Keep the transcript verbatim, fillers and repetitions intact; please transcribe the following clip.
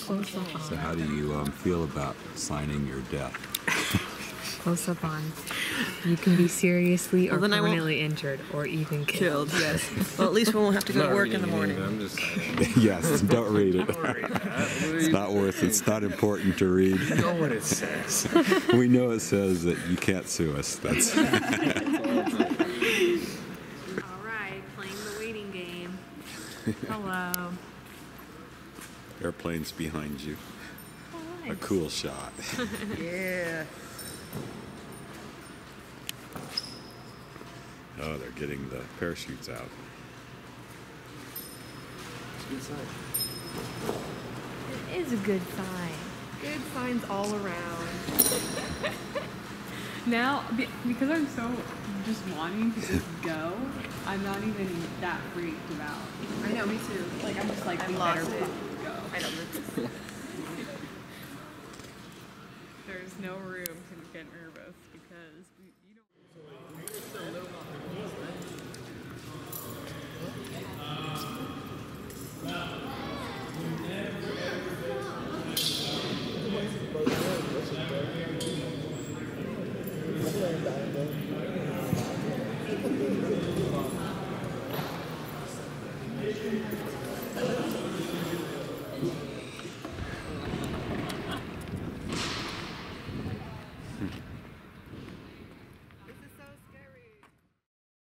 Close up on. So how do you um, feel about signing your death? Close up on. You can be seriously or Well, then I won't- permanently injured or even killed. Killed, yes. Well, at least we won't have to go to work in the morning. I'm just saying. Yes, don't read it. Don't read that. It's not worth it. It's not important to read. You know what it says. We know it says that you can't sue us. That's All right, playing the waiting game. Hello. airplanes behind you. Oh, A nice. cool shot. Yeah. Oh, they're getting the parachutes out. It is a good sign. Good signs all around. Now, be- because I'm so just wanting to just go, I'm not even that freaked about. I know, me too. Like, I'm just like, I've we lost better it. fucking go. I know. There's no room to get nervous because we, you don't.